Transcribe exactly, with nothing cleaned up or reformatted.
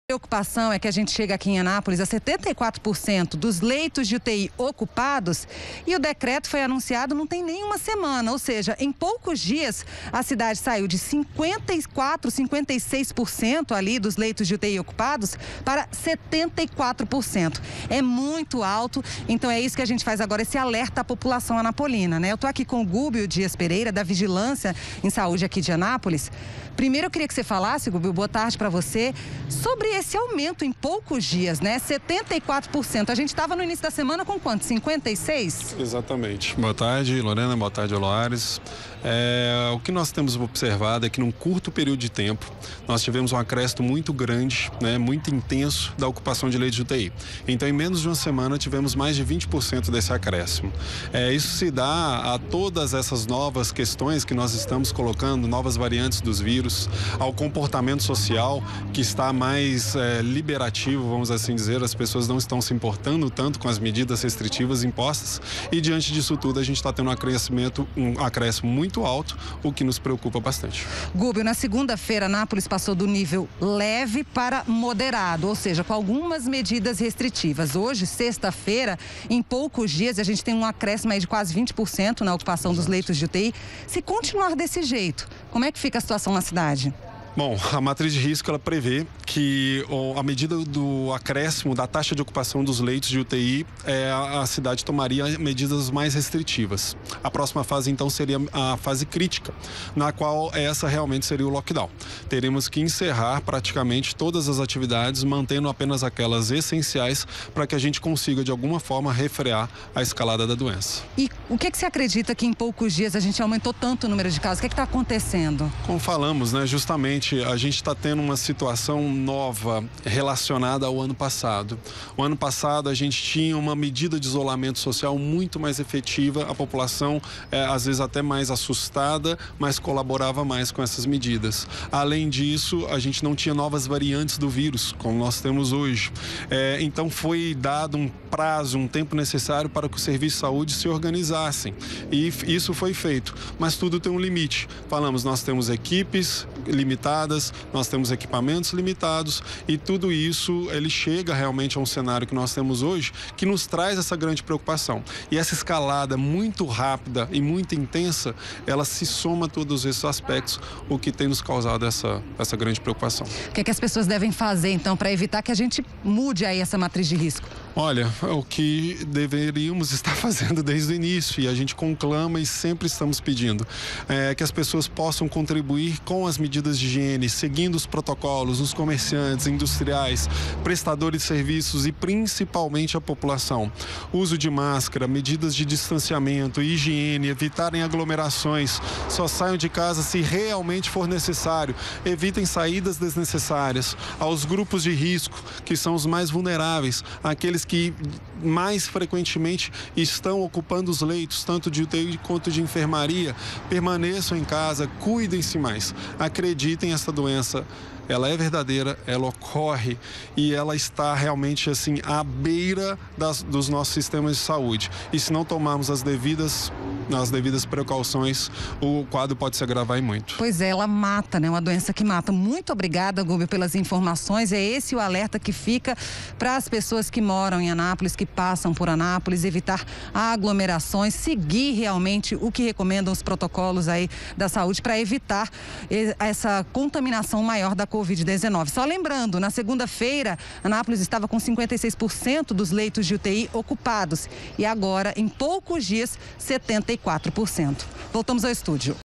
A preocupação é que a gente chega aqui em Anápolis a setenta e quatro por cento dos leitos de U T I ocupados e o decreto foi anunciado não tem nem uma semana, ou seja, em poucos dias a cidade saiu de cinquenta e quatro, cinquenta e seis por cento ali dos leitos de U T I ocupados para setenta e quatro por cento. É muito alto, então é isso que a gente faz agora, esse alerta à população anapolina, né? Eu tô aqui com o Gúbio Dias Pereira, da Vigilância em Saúde aqui de Anápolis. Primeiro eu queria que você falasse, Gúbio, boa tarde para você, sobre esse aumento em poucos dias, né? setenta e quatro por cento. A gente estava no início da semana com quanto? cinquenta e seis? Exatamente. Boa tarde, Lorena. Boa tarde, Loares. É, o que nós temos observado é que num curto período de tempo nós tivemos um acréscimo muito grande, né, muito intenso da ocupação de leitos de U T I. Então, em menos de uma semana tivemos mais de vinte por cento desse acréscimo. É, isso se dá a todas essas novas questões que nós estamos colocando, novas variantes dos vírus, ao comportamento social que está mais é, liberativo, vamos assim dizer. As pessoas não estão se importando tanto com as medidas restritivas impostas e diante disso tudo a gente está tendo um acrescimento, um acréscimo muito muito alto, o que nos preocupa bastante. Gúbio, na segunda-feira, Anápolis passou do nível leve para moderado, ou seja, com algumas medidas restritivas. Hoje, sexta-feira, em poucos dias, a gente tem um acréscimo aí de quase vinte por cento na ocupação Exato. Dos leitos de U T I. Se continuar desse jeito, como é que fica a situação na cidade? Bom, a matriz de risco ela prevê que a medida do acréscimo da taxa de ocupação dos leitos de U T I, é, a cidade tomaria medidas mais restritivas. A próxima fase, então, seria a fase crítica, na qual essa realmente seria o lockdown. Teremos que encerrar praticamente todas as atividades, mantendo apenas aquelas essenciais para que a gente consiga, de alguma forma, refrear a escalada da doença. E o que, que você acredita que em poucos dias a gente aumentou tanto o número de casos? O que está acontecendo? Como falamos, né, justamente a gente está tendo uma situação nova relacionada ao ano passado. O ano passado a gente tinha uma medida de isolamento social muito mais efetiva, a população é, às vezes até mais assustada, mas colaborava mais com essas medidas. Além disso, a gente não tinha novas variantes do vírus, como nós temos hoje. É, então foi dado um prazo, um tempo necessário para que os serviços de saúde se organizassem. E isso foi feito, mas tudo tem um limite. Falamos, nós temos equipes limitadas, nós temos equipamentos limitados e tudo isso ele chega realmente a um cenário que nós temos hoje que nos traz essa grande preocupação. E essa escalada muito rápida e muito intensa, ela se soma a todos esses aspectos, o que tem nos causado essa, essa grande preocupação. O que é que as pessoas devem fazer, então, para evitar que a gente mude aí essa matriz de risco? Olha, é o que deveríamos estar fazendo desde o início e a gente conclama e sempre estamos pedindo é, que as pessoas possam contribuir com as medidas de higiene, seguindo os protocolos, os comerciantes, industriais, prestadores de serviços e principalmente a população. Uso de máscara, medidas de distanciamento, higiene, evitarem aglomerações, só saiam de casa se realmente for necessário, evitem saídas desnecessárias. Aos grupos de risco, que são os mais vulneráveis, aqueles que mais frequentemente estão ocupando os leitos, tanto de U T I quanto de enfermaria, permaneçam em casa, cuidem-se mais. Acreditem, essa doença, ela é verdadeira, ela ocorre e ela está realmente assim à beira das, dos nossos sistemas de saúde. E se não tomarmos as devidas, as devidas precauções, o quadro pode se agravar e muito. Pois é, ela mata, né? Uma doença que mata. Muito obrigada, Gúbio, pelas informações. É esse o alerta que fica para as pessoas que moram em Anápolis, que passam por Anápolis, evitar aglomerações, seguir realmente o que recomendam os protocolos aí da saúde para evitar essa contaminação maior da covid dezenove. Só lembrando, na segunda-feira, Anápolis estava com cinquenta e seis por cento dos leitos de U T I ocupados e agora, em poucos dias, setenta e quatro por cento. Voltamos ao estúdio.